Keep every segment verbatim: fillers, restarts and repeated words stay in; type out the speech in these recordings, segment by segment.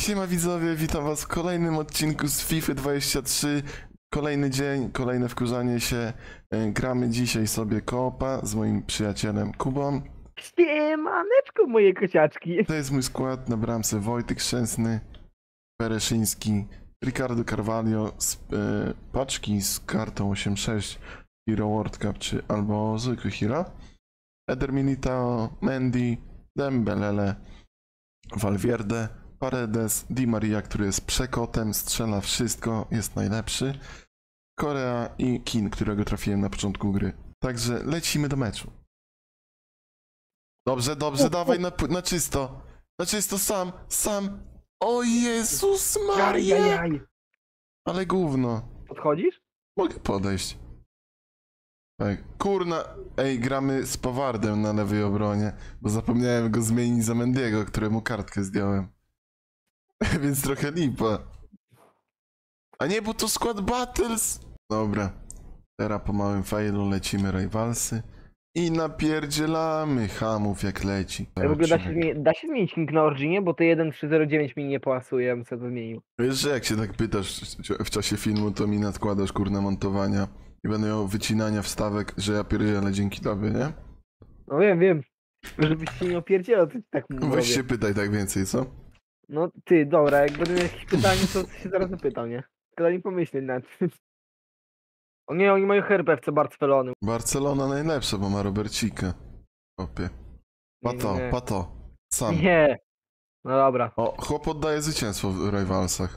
Siema widzowie, witam was w kolejnym odcinku z FIFA dwadzieścia trzy. Kolejny dzień, kolejne wkurzanie się. E, Gramy dzisiaj sobie koopa z moim przyjacielem Kubą. Siemaneczko, moje kociaczki. To jest mój skład: na bramce Wojtek Szczęsny, Pereszyński, Ricardo Carvalho z e, paczki z kartą osiem sześć Hero World Cup czy albo zwykły Hero, Eder Militao, Mendy, Dembele, Valverde, Paredes, Di Maria, który jest przekotem, strzela wszystko, jest najlepszy, Korea i Kin, którego trafiłem na początku gry. Także lecimy do meczu. Dobrze, dobrze, dawaj na, na czysto. Na czysto, sam, sam. O Jezus Maria! Jaj, Ale gówno. Podchodzisz? Mogę podejść. Tak, kurna. Ej, gramy z Pawardem na lewej obronie, bo zapomniałem go zmienić za Mendiego, któremu kartkę zdjąłem. Więc trochę lipa. A nie, bo to skład Battles. Dobra. Teraz po małym failu lecimy Rivalsy. I napierdzielamy hamów jak leci. W ogóle da się, zmieni- da się zmienić link na Originie, bo to jeden trzy zero dziewięć mi nie pasuje, ja bym sobie to zmienił. Wiesz, że jak się tak pytasz w czasie filmu, to mi nadkładasz kurna montowania i będę miał wycinania wstawek, że ja pierdzielę dzięki tobie, nie? No wiem, wiem. Żebyś się nie opierdzielał, to ci tak Weź mówię. się pytaj tak więcej, co? No ty, dobra, jak będę miał jakieś pytanie, to się zaraz zapytam, nie? Tylko nie pomyśleć nad tym. O nie, oni mają herbę w co Barcelony. Barcelona najlepsza, bo ma Robercika. Opie. Nie, Pato, nie. pato. Sam. Nie. No dobra, O, chłop oddaje zwycięstwo w Rivalsach.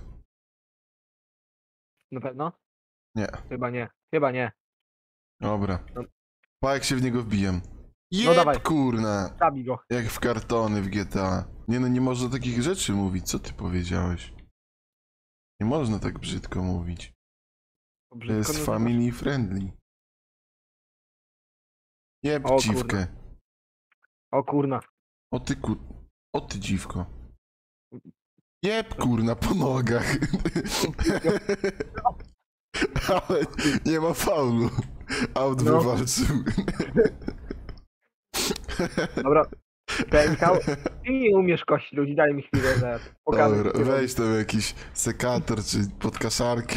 na pewno? Nie. Chyba nie, chyba nie. Dobra. No. Pa, jak się w niego wbijam. Jeb, No dawaj. kurna. Zabij go. Jak w kartony w G T A. Nie no, nie można takich rzeczy mówić. Co ty powiedziałeś? Nie można tak brzydko mówić. To Brzydko jest nazywasz. family friendly. Jeb O dziwkę. O kurna. O ty ku... O ty dziwko. Jeb kurna po nogach. Ale nie ma faulu. Out No. wywalczył. Dobra. Pękał. Ty nie umiesz kość ludzi, daj mi chwilę, że pokażę. Dobra, ci, co weź tam jakiś sekator czy podkaszarkę.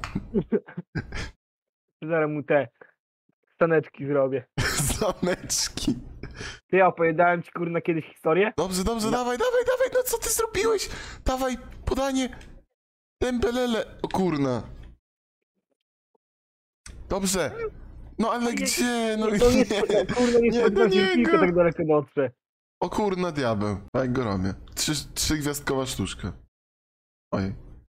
Zaraz mu te staneczki zrobię. Zameczki. Ty, ja opowiadałem ci kurna kiedyś historię? Dobrze, dobrze, No. dawaj, dawaj, dawaj, no co ty zrobiłeś? Dawaj, podanie. Dembelele. O kurna. Dobrze. No ale gdzie? No To nie nie. spodziewa- kurna, nie Nie, spodziewałem do się, że niego. piłkę tak daleko dotrze. O kurna diabeł. Jak go robię? Trzy, trzygwiazdkowa sztuczka. Ojej.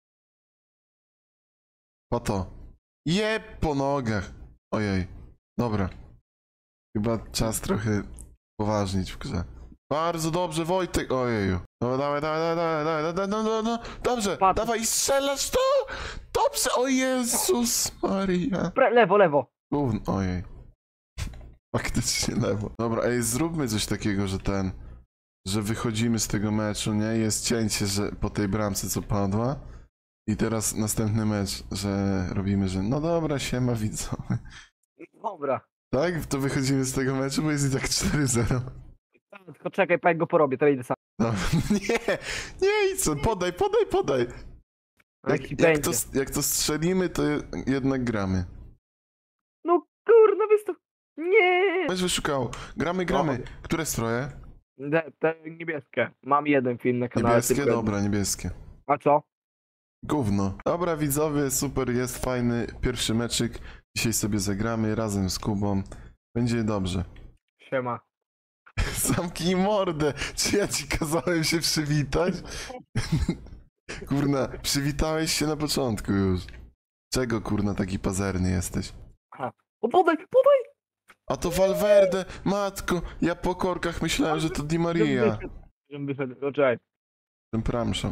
Po to. Jeb po nogach. Ojej. Dobra. Chyba czas trochę poważnić w grze. Bardzo dobrze, Wojtek. Ojeju. No dawaj, dawaj, dawaj, dawaj, dawaj, no, no, no. Dobrze, Patrz. dawaj, strzelasz to! Dobrze, o Jezus Maria. Pre, lewo, lewo. Gówno, ojej. Faktycznie lewo. Dobra, ej, zróbmy coś takiego, że ten... Że wychodzimy z tego meczu, nie? Jest cięcie, że po tej bramce, co padła. I teraz następny mecz, że robimy, że no dobra, siema widzowie. Dobra. Tak? To wychodzimy z tego meczu, bo jest i tak cztery zero. Tylko czekaj, pa jak go porobię, to idę sam. No, nie, nie i co? Podaj, podaj, podaj. A Jak, jak ci jak, to, będzie. jak to strzelimy, to jednak gramy. No kurna, wystaw. Nie. Weź wyszukało. Gramy, gramy. No. Które stroje? Te, te niebieskie. Mam jeden film na kanale. Niebieskie? tylko jeden. Dobra, niebieskie. A co? Gówno. Dobra widzowie, super, jest fajny pierwszy meczyk. Dzisiaj sobie zagramy razem z Kubą. Będzie dobrze. Siema. Zamknij mordę! Czy ja ci kazałem się przywitać? Kurna, przywitałeś się na początku już. Czego kurna taki pazerny jesteś? O, podaj, podaj! A to Valverde, matko, ja po korkach myślałem, że to Di Maria. Żebym wyszedł, żebym wyszedł. No, czekaj. Przepraszam.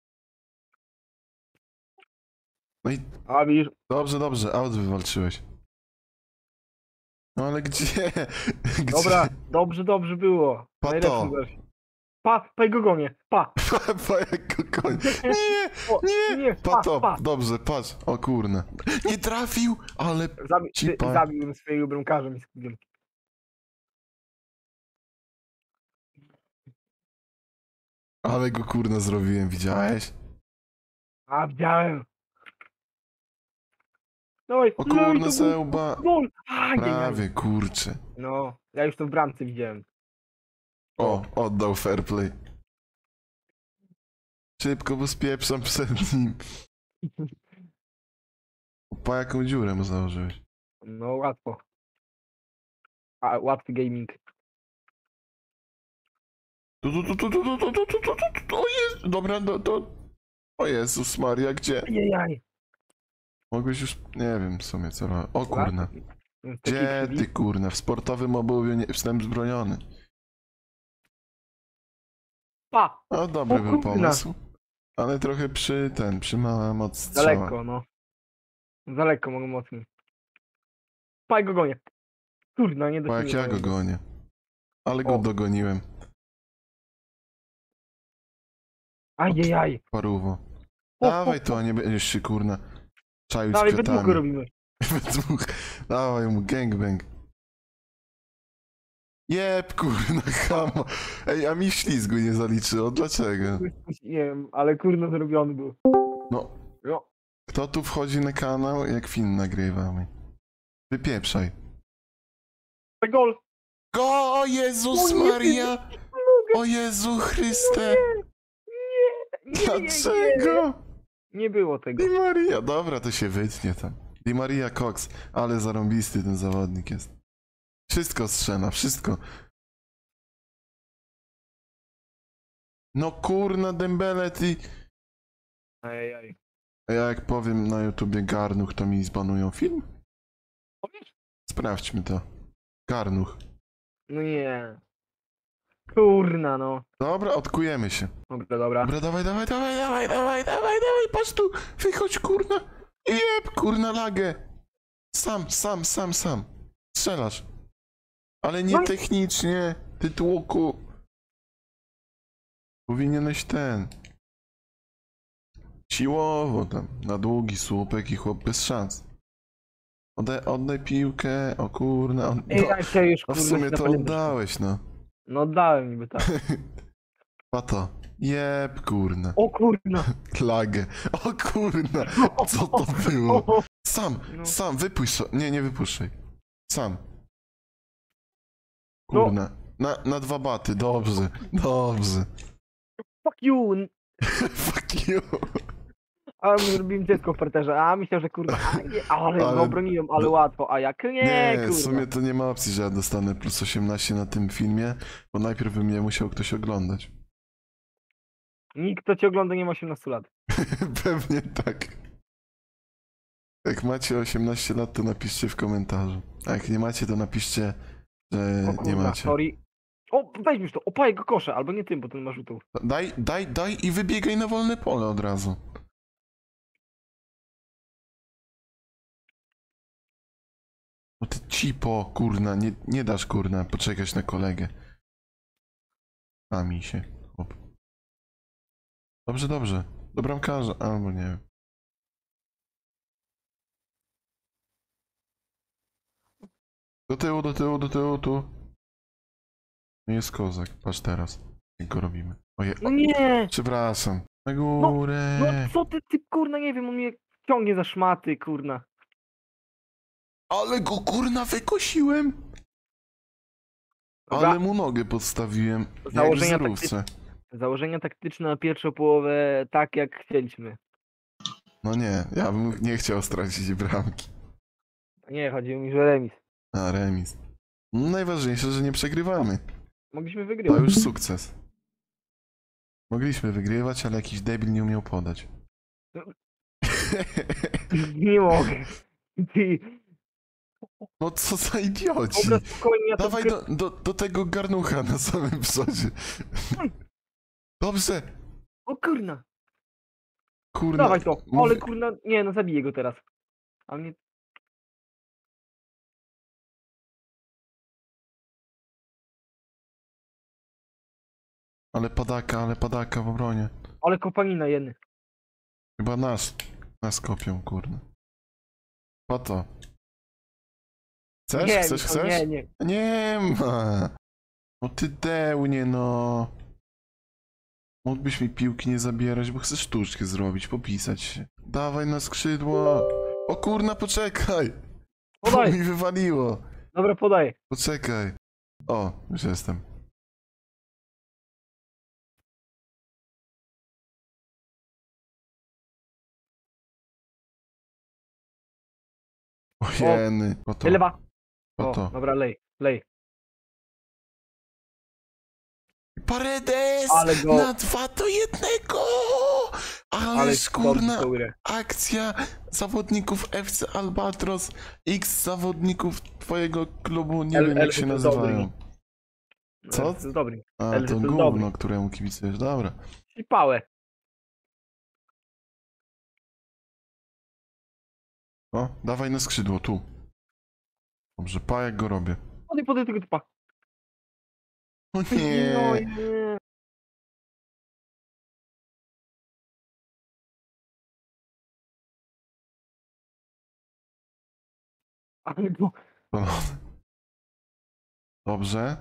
No i A widzisz, dobrze, dobrze, aut wywalczyłeś. No ale gdzie? Gdzie? dobra, dobrze, dobrze było. Pa to. Najlepszą wersję. Pa, pa jego gonię, pa. Pa, pa jak koń. Nie, O, nie, nie, pa pa, to, pa. dobrze, patrz, o kurna. Nie trafił, ale Zabi Ci ty, pa- zabiłem swojego bramkarza mi skupiłem. Ale go kurna zrobiłem, widziałeś? A, widziałem. Dawaj, O lej kurna to sełba. gol. Ajajaj. Prawie, kurczę. No, ja już to w bramce widziałem. O, oddał fair play. Szybko, bo spieprzam przed nim. Po jaką dziurę mu założyłeś? No, łatwo. A, łatwy gaming. Tu, tu, tu, tu, tu, tu, tu, tu, tu, tu, tu, tu, o jest, dobra, no to... O Jezus Maria, gdzie? Ajajaj. Mogłeś już, nie wiem w sumie co robię. O kurna. Taki Gdzie krzywi. ty kurna? W sportowym obuwiu nie jestem zbroniony. Pa! O, dobry O był kurna. pomysł. Ale trochę przy ten, przy mała moc strzała. Za lekko, no. Za lekko mogę mocniej. Paj go gonię. Kurna, nie Bo jak ja dosięgnąłem go gonię. Ale go O. dogoniłem. Ajajaj. Parówo. O, Dawaj o, to, a nie będziesz się kurna czaił z Dalej, we dwóch go kwiatami. robimy. We dwóch. Dawaj mu gangbang. Jeb, kurna, chama. Ej, a mi ślizgu nie zaliczyło. Dlaczego? Nie wiem, ale kurna zrobiony był. No, No. kto tu wchodzi na kanał, jak film nagrywamy? Wypieprzaj. Gol! Go, o Jezus O nie, Maria! O Jezu Chryste! Nie, nie, nie, Dlaczego? nie było tego. Di Maria, dobra, to się wytnie tam. Di Maria Cox, ale zarąbisty ten zawodnik jest. Wszystko strzela, wszystko. No kurna Dembele, ty... Ajajaj. A ja jak powiem na YouTubie Garnuch, to mi zbanują film? Powiesz? Sprawdźmy to. Garnuch. No nie. Kurna, no. Dobra, odkujemy się. Dobra, dobra. Dobra, dawaj, dawaj, dawaj, dawaj, dawaj, dawaj, dawaj, patrz tu, wychodź, kurna. Jeb, kurna, lagę. Sam, sam, sam, sam. Strzelasz. Ale nie No i- technicznie, ty tłoku. Powinieneś ten. Siłowo tam, na długi słupek i chłop bez szans. Oddaj, oddaj piłkę, o kurna. On, Ej, no, ja się już no w kurwa sumie się to napaliłem. oddałeś, no. No oddałem niby tak. Pato. Jeb, kurna. O kurna. Lagę. O kurna. Co to było? Sam, No. sam, wypuść so... Nie, nie wypuszczaj. Sam. No. Kurna. Na, na dwa baty, dobrze, dobrze. Fuck you. Fuck you. A my zrobiłem dziecko w parterze. A myślał, że kurwa. A, nie, ale, Ale- go obroniłem, ale łatwo. A jak nie, Nie, kurwa. w sumie to nie ma opcji, że ja dostanę plus osiemnaście na tym filmie, bo najpierw by mnie musiał ktoś oglądać. Nikt, kto cię ogląda, nie ma osiemnastu lat. Pewnie tak. Jak macie osiemnaście lat, to napiszcie w komentarzu. A jak nie macie, to napiszcie, że O nie kurwa, macie. sorry. O, weźmiesz to, opaj go kosze, albo nie tym, bo ten ma rzutą. Daj, daj, daj i wybiegaj na wolne pole od razu. No ty cipo, kurna, nie, nie dasz kurna poczekać na kolegę. A mi się, chłop. Dobrze, dobrze. Do bramkarza, albo nie wiem. Do tyłu, do tyłu, do tyłu, tu. Nie jest kozak, patrz teraz. Jak go robimy. Oje, No o, nie! przepraszam. Na górę. No co ty, ty kurna, nie wiem, on mnie ciągnie za szmaty, kurna. Ale go kurna wykosiłem! Dobra. Ale mu nogę podstawiłem. Jak w Założenia zerówce. Założenia taktyczne na pierwszą połowę tak, jak chcieliśmy. No nie, ja bym nie chciał stracić bramki. Nie, chodziło mi, że remis. A, remis. No, najważniejsze, że nie przegrywamy. Mogliśmy To wygrywać. już sukces. Mogliśmy wygrywać, ale jakiś debil nie umiał podać. Nie mogę. Ty, No co za idioci! dobra, spokojnie, ja to Dawaj wgry- do, do, do tego garnucha na samym przodzie. Dobrze! O kurna, Kurna. dawaj to. mówię- Ale kurna, nie no, zabiję go teraz. A mnie... Ale padaka, ale padaka w obronie. Ale kopanina jedny. Chyba nas. Nas kopią, kurna. Po to. Chcesz? Nie, chcesz? Michał, Chcesz? nie, nie. Nie ma. No ty dełnie, no. Mógłbyś mi piłki nie zabierać, bo chcę sztuczkę zrobić, popisać się. Dawaj na skrzydło. O kurna, poczekaj. Bo Podaj. mi wywaliło. Dobra, podaj. Poczekaj. O, już jestem. Ojeny. Po to. Lewa. Po O, to. dobra, lej, lej. Paredes! Ale go- Na dwa do jednego! Ale Ależ kurna tą grę. akcja zawodników F C Albatros, X zawodników twojego klubu, nie El- wiem jak Elfy się to nazywają. Co? To jest dobry. A, Elfy to to gówno, dobry. któremu kibicujesz, dobra. I pałę. O, dawaj na skrzydło, tu. Dobrze, pa jak go robię. Podaj, podaj tego typa. O No nie! nie. Ale go... Dobrze.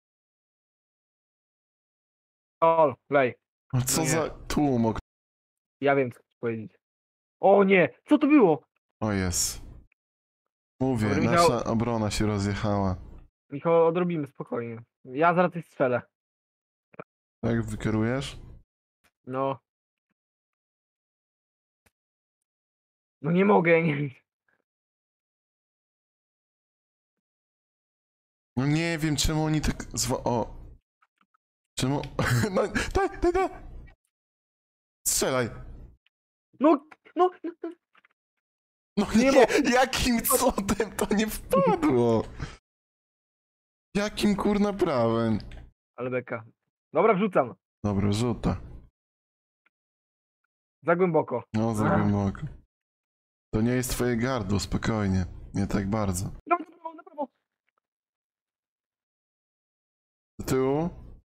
O, lej. No co No nie. za tłumok. Ja wiem, co chcesz powiedzieć. O nie! Co to było? O jest. Mówię, Dobra, Michał- nasza obrona się rozjechała. Michał, odrobimy spokojnie. Ja zaraz coś strzelę. Jak wykierujesz? No. No nie mogę, nie. No nie wiem, czemu oni tak zwa... O. Czemu... No, daj, daj, daj! Strzelaj! No, no, no. No Nie nie, mo- jakim cudem to nie wpadło? Jakim kurna prawem? Ale beka. Dobra, wrzucam. Dobra, rzuta. Za głęboko. No, za Ach. głęboko. To nie jest twoje gardło, spokojnie. Nie tak bardzo. No, na prawo, na prawo. Do tyłu?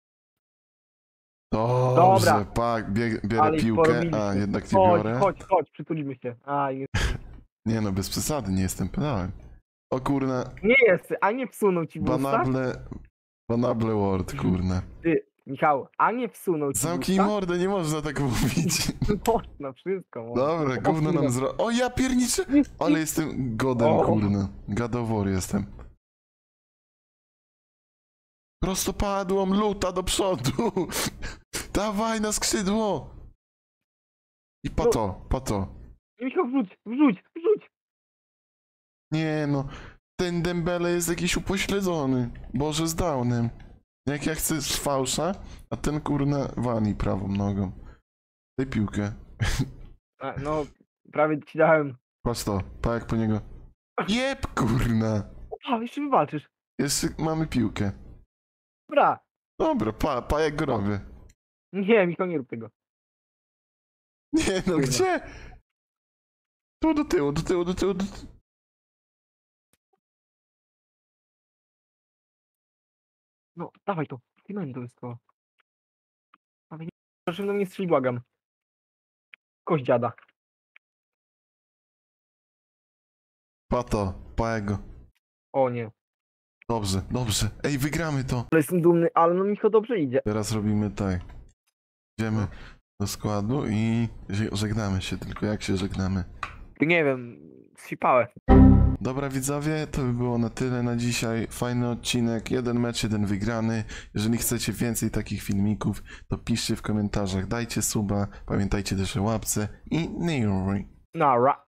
Dobrze, Dobra. pak, bieg, bierę Ale ich piłkę, porobiliśmy. a jednak nie Chodź, biorę. chodź, chodź, przytulimy się. A, jest. Nie no, bez przesady, nie jestem pedałem. O kurna, Nie jest, a nie wsunął ci w usta? banable... Banable word, kurna. Ty, Michał, a nie wsunął ci Zamknij w usta? mordę, nie można tak mówić. Można, wszystko można. Dobra, O, gówno kurwa. nam zro... O ja pierniczę! Ale jestem godem, O. kurna. Gadowor jestem. Prostopadłą, luta do przodu! Dawaj na skrzydło! I No. pato, pato. Michał, wrzuć, wrzuć, wrzuć. Nie no, ten Dembele jest jakiś upośledzony. Boże, z downem. Jak ja chcę z fałsza, a ten kurna wali prawą nogą. Daj piłkę. A, no, prawie ci dałem. Patrz to, pa jak po niego. Jeb, kurna! O, jeszcze wywalczysz. Jeszcze mamy piłkę. Dobra. Dobra, pa, pa jak go robię. Nie, Michał, nie rób tego. Nie no, Kurwa. gdzie? Tu do tyłu, do tyłu, do tyłu, do tyłu. No, dawaj to. Ty to jest to. Dawaj, nie. Proszę do mnie strzeli, błagam. Kość dziada. Pa to, pa jak go. O nie. Dobrze, dobrze. Ej, wygramy to. Ale jestem dumny, ale no Michał dobrze idzie. Teraz robimy tak. Idziemy do składu i ż- żegnamy się, tylko jak się żegnamy. Nie wiem, zsipałem. Dobra widzowie, to by było na tyle na dzisiaj. Fajny odcinek, jeden mecz, jeden wygrany. Jeżeli chcecie więcej takich filmików, to piszcie w komentarzach, dajcie suba, pamiętajcie też o łapce i Nero. Nara.